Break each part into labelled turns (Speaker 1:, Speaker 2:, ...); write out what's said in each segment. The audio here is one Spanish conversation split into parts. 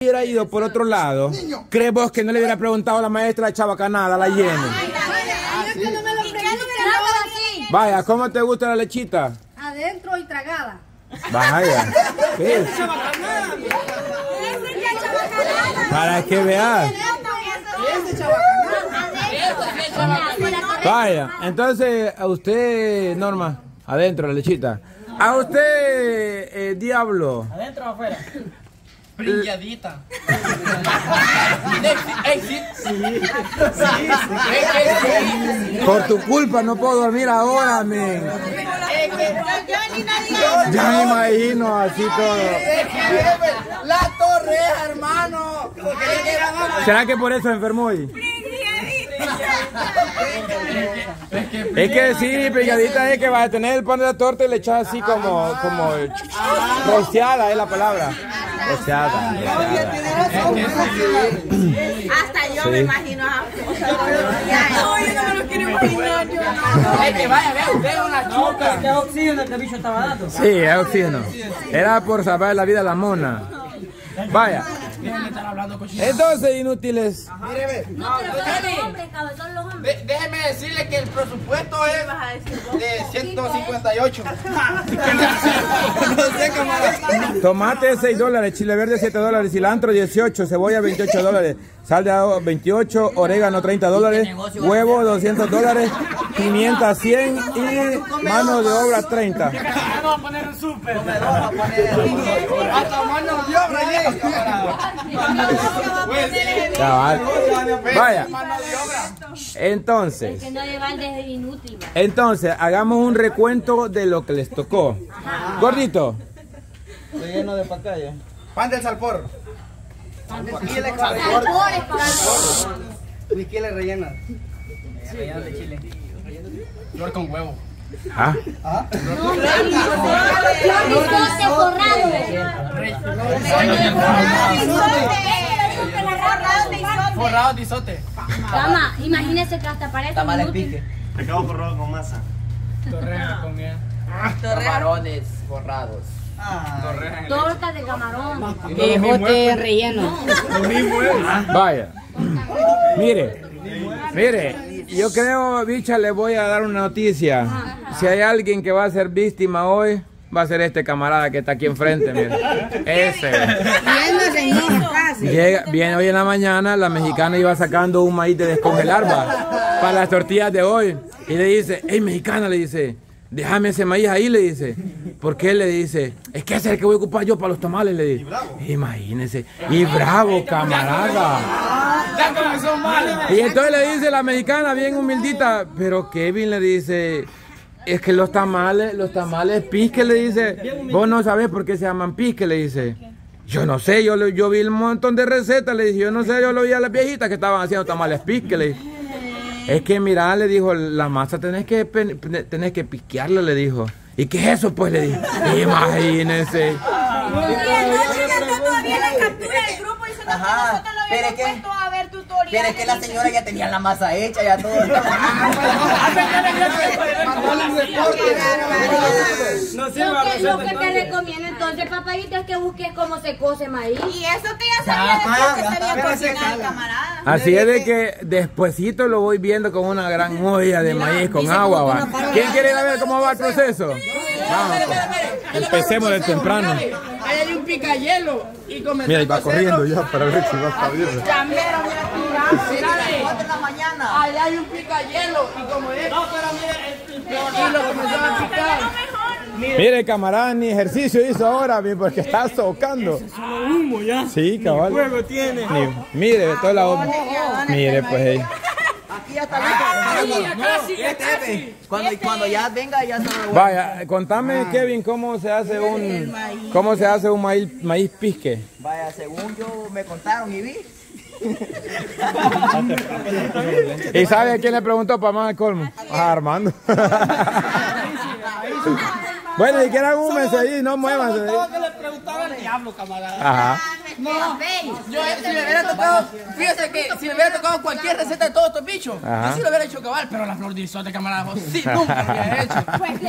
Speaker 1: hubiera ido por otro lado, ¿crees vos que no le hubiera preguntado a la maestra de chabacanada, la Jenny? Vaya, ¿cómo te gusta la lechita?
Speaker 2: Adentro y tragada.
Speaker 1: Vaya. ¿Qué es? Para que veas. Vaya, entonces a usted, Norma, adentro la lechita. A usted, Diablo.
Speaker 3: ¿Adentro o afuera? Brilladita.
Speaker 1: Por tu culpa no puedo dormir ahora, men. Ya me imagino así todo.
Speaker 3: La torreja, hermano.
Speaker 1: ¿Será que por eso enfermó hoy? Es que sí, brigadita es que vas a tener el pan de la torta y le echas así como rociada es la palabra. Rociada.
Speaker 4: Hasta yo me imagino a no, yo no me lo quiero imaginar.
Speaker 3: Es que vaya, vea usted una chuca. ¿Qué oxígeno que el bicho estaba dando?
Speaker 1: Sí, es oxígeno. Era por salvar la vida a la mona. Vaya. Entonces, inútiles.
Speaker 3: Déjeme decirle que el presupuesto es de 158. No sé cómo.
Speaker 1: Tomate $6, chile verde $7, cilantro $18, cebolla $28, sal de agua 28, orégano $30, huevo $200, pimienta 100 y mano de obra 30.
Speaker 3: Vamos a poner un súper. Hasta mano de obra llega.
Speaker 1: Vaya. Entonces, hagamos un recuento de lo que les tocó. Gordito.
Speaker 3: Estoy lleno de pacaya.
Speaker 5: Pan del salpor.
Speaker 3: Whisky le rellena. Rellena de chile. Flor con huevo.
Speaker 1: ¿Ah?
Speaker 3: Forrado de isote.
Speaker 2: Cama, imagínese que hasta parece
Speaker 5: Tamales pique. Pescado forrado con masa.
Speaker 3: Torreja con miel.
Speaker 6: Camarones forrados.
Speaker 2: torta de camarón.
Speaker 4: Ejote relleno.
Speaker 1: Vaya. Mire, yo creo, bicha, le voy a dar una noticia. Si hay alguien que va a ser víctima hoy, va a ser este camarada que está aquí enfrente, mire. Ese. Viene hoy en la mañana, la mexicana iba sacando un maíz de descongelar, para las tortillas de hoy. Y le dice, hey, mexicana, le dice, déjame ese maíz ahí, le dice. ¿Por qué? Le dice, es que ese es el que voy a ocupar yo para los tamales, le dice. Imagínese. Y bravo, camarada. Y entonces le dice la mexicana, bien humildita, pero Kevin le dice, es que los tamales pisque, le dice. Vos no sabés por qué se llaman pisque, le dice. Yo no sé, yo vi un montón de recetas, le dice. Yo no sé, yo lo vi a las viejitas que estaban haciendo tamales pisque, le dice. Es que mira, le dijo, la masa tenés que piquearla, le dijo. ¿Y qué es eso, pues? Le dijo. Imagínense.
Speaker 4: Ajá, pero es que la señora ya tenía la masa hecha, ya todo.
Speaker 2: Lo que te recomiendo entonces, papayito, es que busques cómo se cose maíz.
Speaker 4: Y eso que ya sabía después que sabía cocinar, camarada.
Speaker 1: Así es de que despuesito lo voy viendo con una gran olla de maíz con agua, va. ¿Quién quiere ir a ver cómo va el proceso? Vamos, pues. Empecemos de temprano.
Speaker 3: Ahí hay un picayelo y comenzó.
Speaker 1: Mira, y va corriendo ya para ver si va a salir.
Speaker 3: Ahí hay un picayelo y como es. No, pero mira, lo comenzó a picar.
Speaker 1: Mire, camarada, ni ejercicio hizo ahora, porque está socando.
Speaker 3: Es solo humo ya.
Speaker 1: Sí, cabal.
Speaker 3: Fuego tiene.
Speaker 1: Mire, toda la obra. Mire, pues.
Speaker 4: Aquí ya está listo. Cuando ya venga, ya está.
Speaker 1: Vaya, contame, Kevin, cómo se hace un maíz pisque.
Speaker 4: Vaya, según yo me contaron y vi.
Speaker 1: ¿Y sabe a quién le preguntó para más al colmo? A Armando. Bueno, y quieran húmense ahí, no muévanse.
Speaker 3: Todo que le preguntaba al diablo, camarada.
Speaker 1: Ajá.
Speaker 3: No, yo si me hubiera tocado, fíjese que si me hubiera tocado cualquier receta de todos estos bichos, yo sí lo hubiera hecho cabal, pero la flor de isote, camarada, vos sí nunca lo hubiera hecho.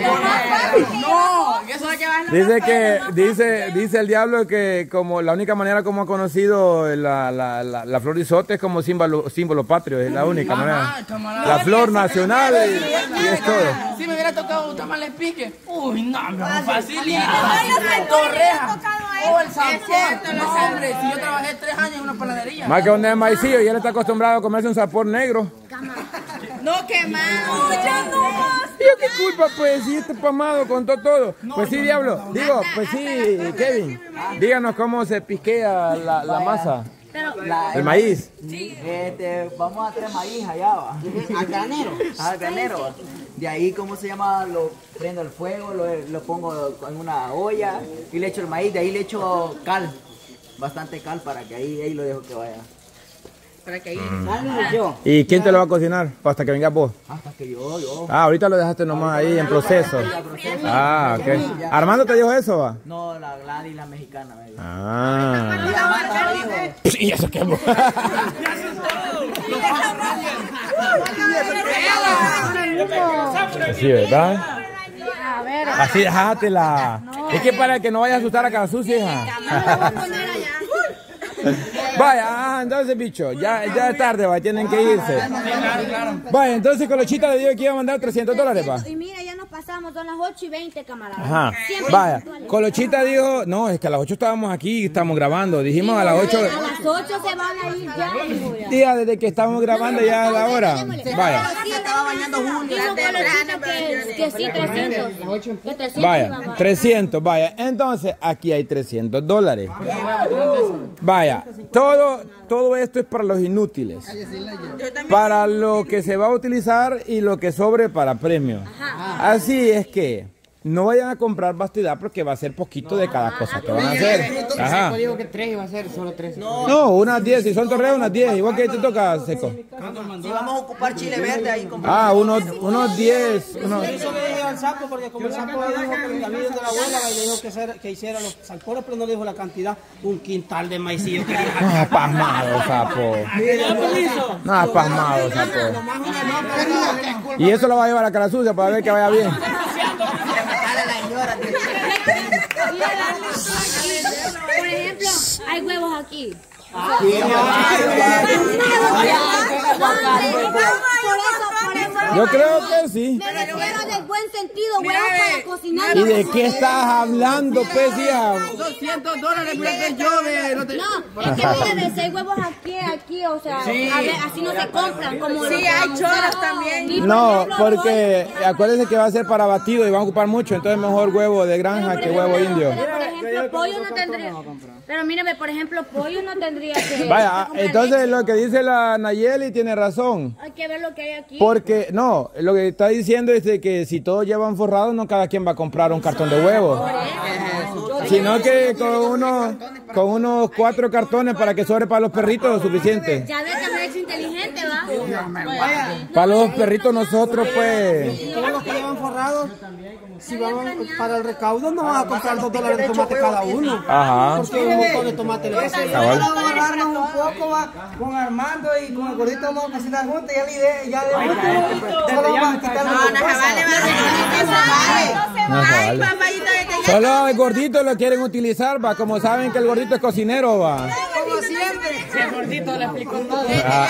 Speaker 3: No, eso hay que
Speaker 1: dice el diablo que como la única manera como ha conocido la flor de isote es como símbolo patrio, es la única manera. La flor nacional y es todo.
Speaker 3: Si me hubiera tocado un tamal pique, uy, no, me facilita. Torreja. Oh, el sabor. No, hombre, si yo trabajé 3 años en una panadería.
Speaker 1: Más que donde es maicillo y él está acostumbrado a comerse un sabor negro.
Speaker 4: No, quemado. Ya no más.
Speaker 1: ¿Yo qué culpa, pues? Si este pamado contó todo. Pues sí, diablo. Digo, pues sí, Kevin. Díganos cómo se pisquea la masa. El maíz.
Speaker 6: Sí. Vamos a traer maíz allá, va.
Speaker 3: Al granero.
Speaker 6: Al granero, va. De ahí, ¿cómo se llama? Lo prendo al fuego, lo pongo en una olla y le echo el maíz. De ahí le echo cal, bastante cal para que ahí lo dejo que vaya.
Speaker 3: Para que ahí.
Speaker 1: ¿Y quién te lo va a cocinar? Hasta que vengas vos.
Speaker 6: Hasta que yo.
Speaker 1: Ah, ahorita lo dejaste nomás ahí en proceso. Ah, ok. ¿Armando te dijo eso, va?
Speaker 6: No, la Gladys, la mexicana, me dijo.
Speaker 1: Ah. Sí, eso que sí, ¿verdad? Así dejátela. Es que para que no vaya a asustar a cada sucia, hija. Vaya, entonces, bicho, ya es tarde, va, tienen que irse. Vaya, entonces Colochita le dijo que iba a mandar $300, va.
Speaker 2: Y mira, ya nos pasamos, son las 8:20, camarada.
Speaker 1: Ajá. Vaya, Colochita dijo, no, es que a las 8 estábamos aquí y estamos grabando. Dijimos a las 8.
Speaker 2: A las 8 se van a ir ya, hijo, ya.
Speaker 1: Tía, desde que estamos grabando ya es la hora. Vaya.
Speaker 4: estaba bañando Julio.
Speaker 2: Que sí, 300. Que 300.
Speaker 1: Vaya, 300, vaya. Entonces, aquí hay $300. Vaya, todo esto es para los inútiles. Para lo que se va a utilizar y lo que sobre para premio. Así es que no vayan a comprar vastidad porque va a ser poquito de cada cosa que van a hacer. Ajá.
Speaker 3: Digo que 3 iba a ser, solo 3.
Speaker 1: No, unas 10, si son torreos, unas 10. Igual que te toca, Seco.
Speaker 6: Si vamos a ocupar chile verde ahí.
Speaker 1: Ah, unos 10.
Speaker 3: Eso le dije al sapo, porque como el sapo dijo que el amigo de la abuela le dijo que hiciera los salporos, pero no le dijo la cantidad. Un quintal de maicillo.
Speaker 1: No, pasmado, sapo. No, pasmado, sapo. Y eso lo va a llevar a cara sucia para ver que vaya bien.
Speaker 2: Por ejemplo, hay huevos aquí.
Speaker 1: Yo creo que sí.
Speaker 2: Me refiero del buen sentido, huevos para cocinar.
Speaker 1: ¿Y de qué estás hablando, pues, hija?
Speaker 3: $200 porque yo
Speaker 2: No, es que mira, si hay huevos aquí, o sea, a ver, así no se compran. Como
Speaker 4: Sí, hay choros también.
Speaker 1: No, porque acuérdense que va a ser para batido y va a ocupar mucho, entonces mejor huevo de granja que huevo indio.
Speaker 2: Por ejemplo, pollo no tendría. Pero mírame, por ejemplo, pollo no tendría que.
Speaker 1: Vaya, entonces lo que dice la Nayeli tiene razón.
Speaker 2: Hay que ver lo que hay aquí.
Speaker 1: Porque, no, lo que está diciendo es de que si todos llevan forrados, no cada quien va a comprar un cartón de huevos. Sino que con unos 4 cartones para que sobre para los perritos lo suficiente.
Speaker 2: Ya ves que me he hecho inteligente, ¿va?
Speaker 1: Para los perritos nosotros, pues.
Speaker 3: Todos los que llevan forrados, si vamos para el recaudo, no van a comprar $2 de tomate cada uno.
Speaker 1: Ajá.
Speaker 3: Porque un montón de tomate le hace.
Speaker 1: Cabal.
Speaker 7: Vamos a agarrarnos un poco, va, con Armando y con el gordito vamos a cocinar juntos. Ya la idea, ya de último, solo vamos a quitar
Speaker 4: Ay, papayito de que
Speaker 1: Solo el gordito lo quieren utilizar, va. Como saben que el gordito es cocinero, va.
Speaker 7: como siempre.
Speaker 3: El gordito le explicó todo.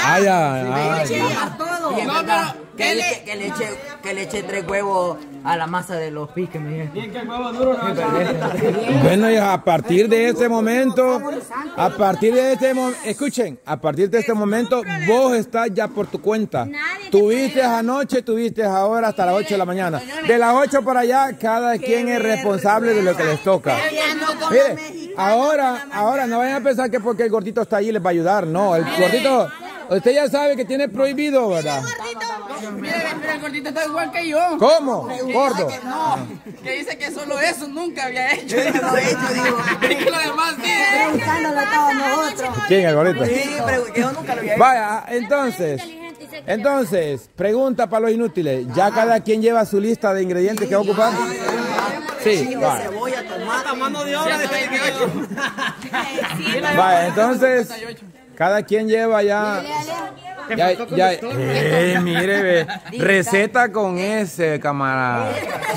Speaker 6: Que le eche 3 huevos a la masa de los piques, me dijeron.
Speaker 3: Bien que el huevo duro no.
Speaker 1: Bueno, y a partir de este momento, escuchen, a partir de este momento, vos estás ya por tu cuenta. Tuviste anoche, tuviste ahora hasta las 8 de la mañana. De las 8 para allá, cada quien es responsable de lo que les toca. Mire, ahora no vayan a pensar que porque el gordito está ahí les va a ayudar. No, el gordito, usted ya sabe que tiene prohibido, ¿verdad?
Speaker 3: Mira, el gordito está igual que yo.
Speaker 1: ¿Cómo? Gordo.
Speaker 3: No, que dice que solo eso nunca había hecho. Y que lo demás sí.
Speaker 7: Preguntándolo a todos nosotros.
Speaker 1: ¿Quién, el gordito?
Speaker 6: Sí, pero que yo nunca lo había hecho.
Speaker 1: Vaya, entonces, pregunta para los inútiles. ¿Ya cada quien lleva su lista de ingredientes que va a ocupar? Sí, vale.
Speaker 6: Cebolla también.
Speaker 7: Mata mano de obra de 28.
Speaker 1: Vaya, entonces, cada quien lleva ya. Mire, ve. Receta con ese, camarada.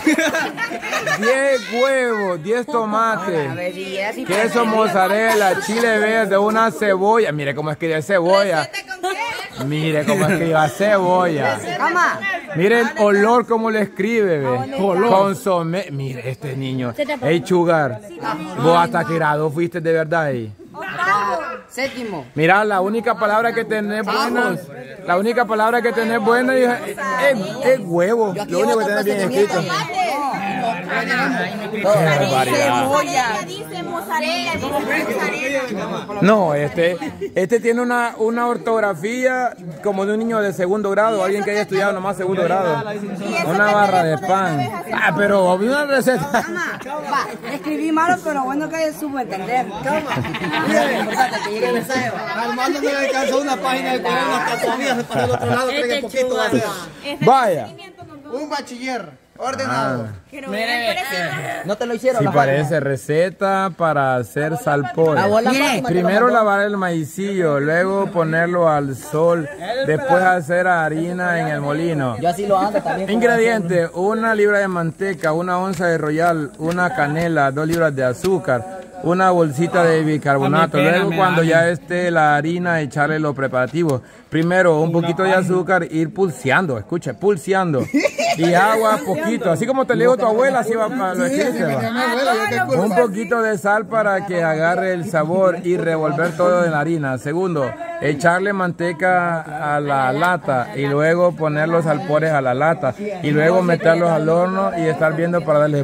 Speaker 1: 10 huevos, 10 tomates, queso mozzarella, chile verde, una cebolla. Mire cómo escribe cebolla. Mire cómo escribe cebolla. Mire el olor como le escribe, ve. Consomé. Mire este niño. Hey, Chugar, ¿vos hasta qué grado fuiste de verdad ahí?
Speaker 3: Séptimo.
Speaker 1: Mira, la única palabra que tenés buena, es huevo. Lo único que tenés bien escrito. No, este tiene una ortografía como de un niño de segundo grado, alguien que haya estudiado nomás segundo grado. Una barra de pan. Ah, pero una receta.
Speaker 3: Escribí malo, pero bueno que supo entender.
Speaker 7: Armando no le alcanzó una página de correo hasta todavía se pasó al otro lado, creo que poquito va a ser.
Speaker 1: Vaya.
Speaker 7: Un bachiller ordenado.
Speaker 6: No te lo hicieron.
Speaker 1: Sí, parece receta para hacer salpón. Primero lavar el maicillo, luego ponerlo al sol, después hacer harina en el molino.
Speaker 6: Yo así lo ando también.
Speaker 1: Ingredientes: 1 libra de manteca, 1 onza de royal, 1 canela, 2 libras de azúcar, 1 bolsita de bicarbonato. Luego, cuando ya esté la harina, echarle los preparativos. Primero un poquito de azúcar, ir pulseando, escucha, pulseando. Y agua poquito, así como te le digo tu abuela, así va para lo escribe, va. Un poquito de sal para que agarre el sabor y revolver todo en la harina. Segundo, echarle manteca a la lata y luego poner los alpores a la lata y luego meterlos al horno y estar viendo para darle.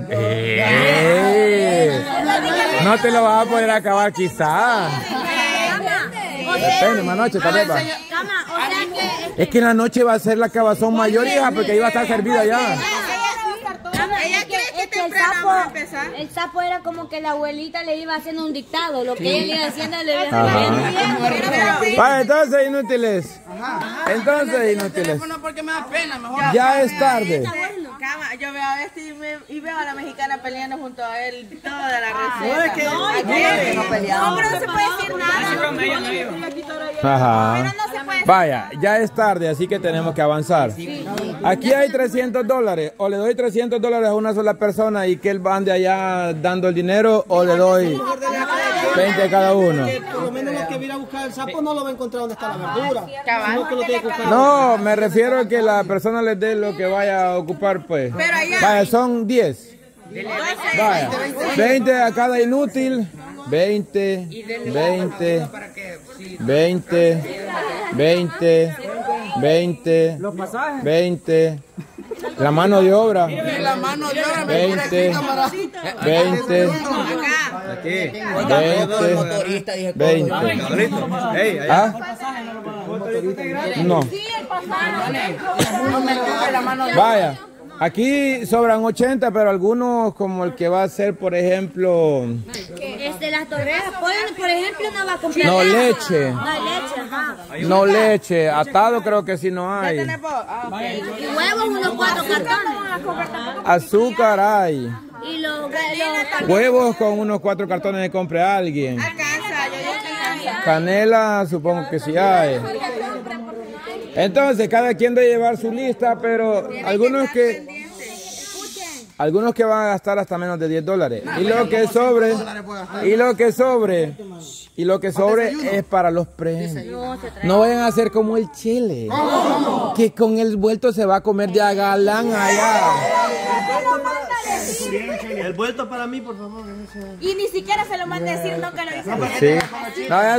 Speaker 1: No te lo vas a poder acabar quizás. Depende, más noche también va. Es que en la noche va a ser la cabazón mayor, hija, porque ahí va a estar servida ya.
Speaker 2: El sapo era como que la abuelita le iba haciendo un dictado, lo que ella iba haciendo le iba haciendo.
Speaker 1: Vale, entonces inútiles.
Speaker 3: Porque me da pena, mejor.
Speaker 1: Ya es tarde.
Speaker 4: Yo veo a este y veo a la mexicana peleando junto a él toda la receta.
Speaker 6: No peleamos.
Speaker 4: No, pero no se puede decir nada.
Speaker 1: Ajá. Vaya, ya es tarde, así que tenemos que avanzar. Aquí hay $300. O le doy $300 a una sola persona y que él ande allá dando el dinero, o le doy 20 a cada uno.
Speaker 7: Por lo menos los que viene a buscar el sapo no lo va a encontrar donde está la verdura.
Speaker 1: No, me refiero a que la persona les dé lo que vaya a ocupar, pues. Vaya, son 10. Vaya, 20 a cada inútil. 20, 20, 20, 20, 20, 20. La mano de obra. 20, 20, 20. ¿Ah? No. Vaya. Aquí sobran 80, pero algunos, como el que va a ser, por ejemplo...
Speaker 2: las torrejas, por ejemplo, no va a comprar.
Speaker 1: No, leche.
Speaker 2: No hay leche, ajá.
Speaker 1: No leche, atado creo que sí no hay.
Speaker 2: Y huevos, unos 4 cartones.
Speaker 1: Azúcar hay.
Speaker 2: Y los
Speaker 1: Huevos con unos 4 cartones de compre a alguien. Canela supongo que sí hay. Entonces cada quien debe llevar su lista, pero algunos que van a gastar hasta menos de $10. Y lo que sobre es para los premios. No vayan a hacer como el Chile, que con el vuelto se va a comer de agalán allá.
Speaker 5: El vuelto para mí, por favor.
Speaker 4: Y ni siquiera se lo manda a decir, no que lo dice.
Speaker 1: Sí.